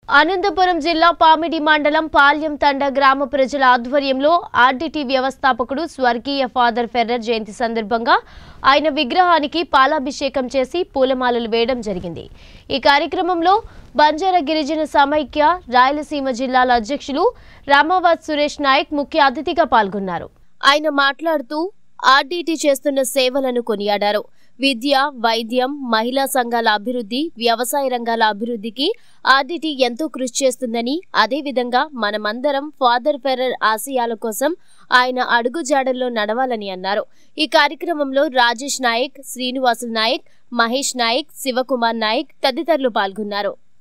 అనంతపురం జిల్లా పామిడి మండలం పాల్యం తండ గ్రామ ప్రజల ఆధ్వర్యంలో ఆర్డిటి వ్యవస్థాపకుడు స్వర్గీయ ఫాదర్ ఫెర్రర్ జయంతి సందర్భంగా ఆయన విగ్రహానికి పాలాభిషేకం చేసి పూలమాలలు వేయడం జరిగింది। ఈ కార్యక్రమంలో బంజారా గిరిజన సమైక్య రాయలసీమ జిల్లాల అధ్యక్షులు రామావత్ సురేష్ నాయక్ ముఖ్య అతిథిగా పాల్గొన్నారు। ఆయన మాట్లాడుతూ ఆర్డిటి చేస్తున్న సేవలను కొనియాడారు। విద్య, వైద్యం, మహిళా సంఘాల అభివృద్ధి, వ్యవసాయ రంగాల అభివృద్ధికి ఆర్డిటి ఎంతో కృషి చేస్తుందని, అదేవిధంగా మనమందరం ఫాదర్ ఫెర్రర్ ఆశయాల కోసం ఆయన అడుగుజాడల్లో నడవాలని అన్నారు। ఈ కార్యక్రమంలో రాజేష్ నాయక్, శ్రీనివాసులు నాయక్, మహేష్ నాయక్, శివకుమార్ నాయక్ తదితరులు పాల్గొన్నారు।